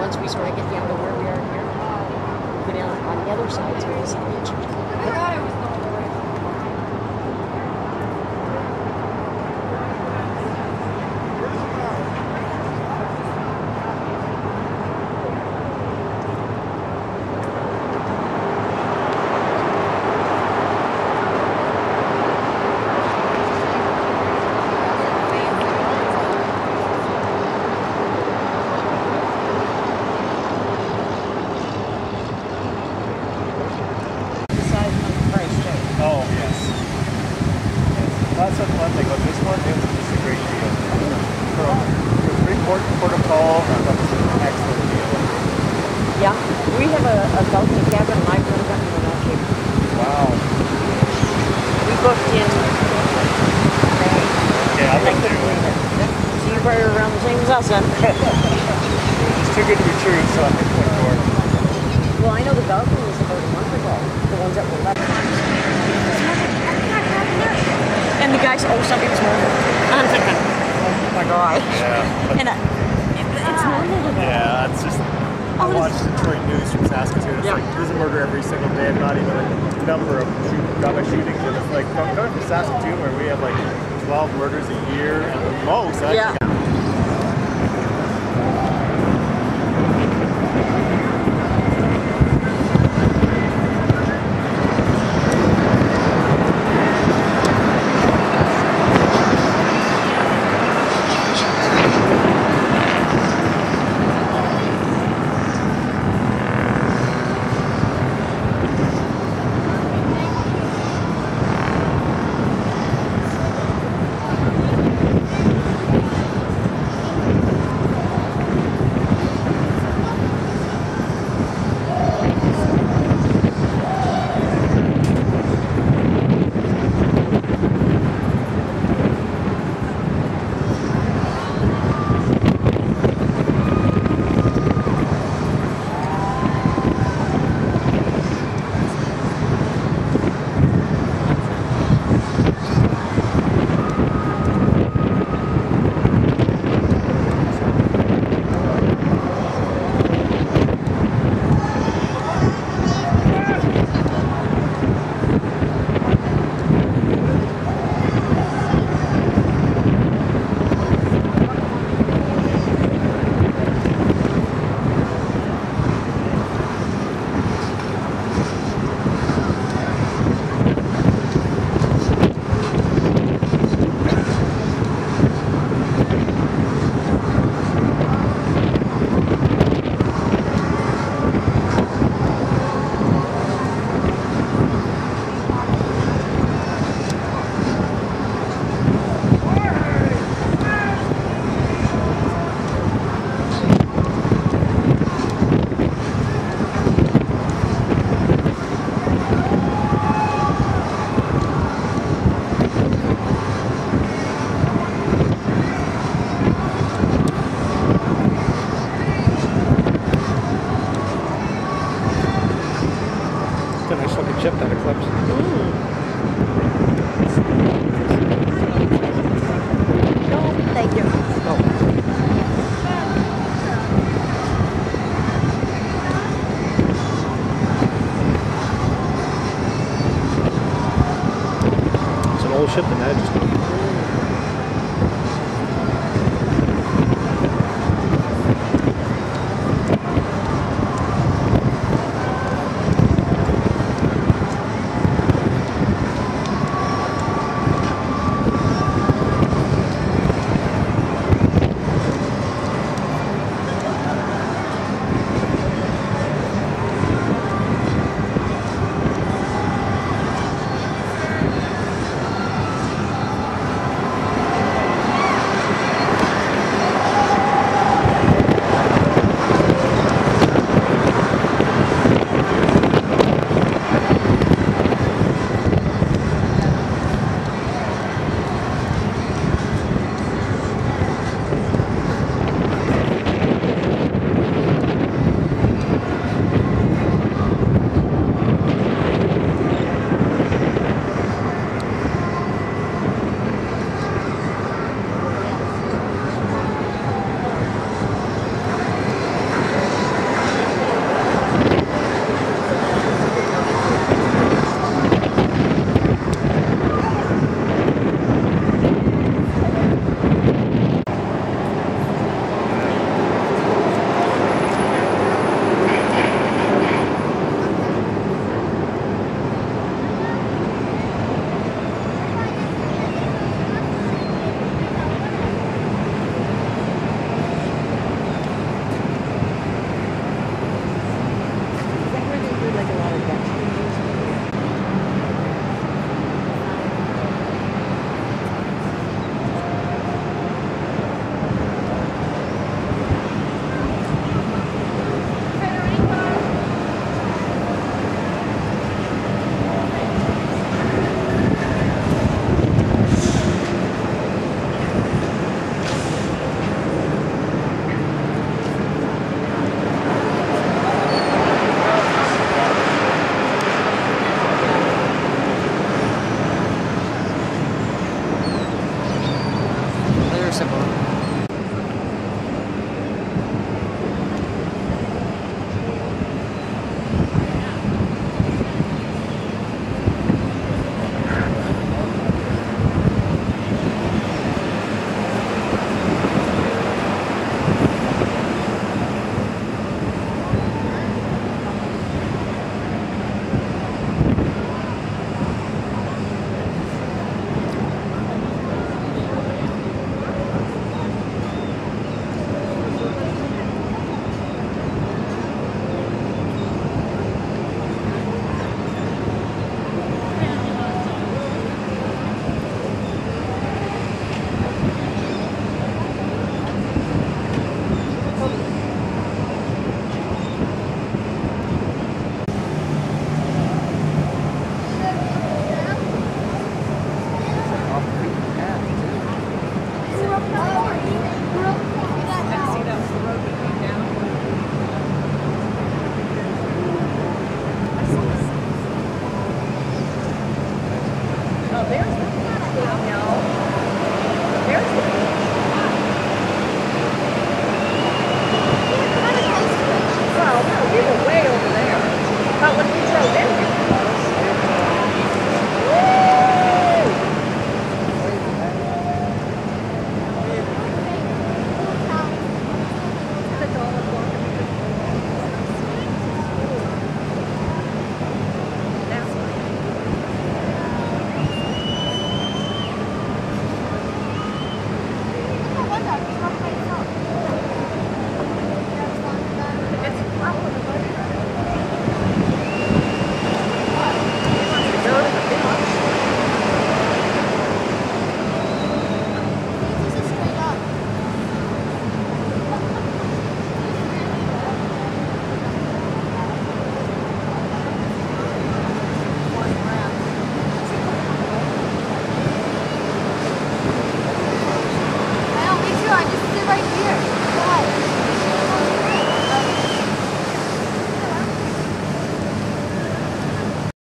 once we sort of get down to where we are here, go down on the other side so we'll see the beach. That's one thing, but this one is just a great deal. For Freeport, Port of Call, that's an excellent deal. Yeah, we have a balcony cabin and I've never done one out here. Wow. We booked in May. Yeah, I think So you're probably around the same as us then. it's too good to be true, so I think it's more. Well, I know the balcony was about a month ago, the ones that were left. And the guy said, oh, somebody was murdered. And I'm thinking, oh my God. Yeah. And it's normal. Yeah, it's just, I watched Detroit News from Saskatoon. It's like, there's a murder every single day, and not even like the number of gun shootings. And it's like, coming from Saskatoon, where we have like 12 murders a year, and the most, actually. Yeah. It's a nice looking ship, that Eclipse. No, thank you. It's an old ship, and that just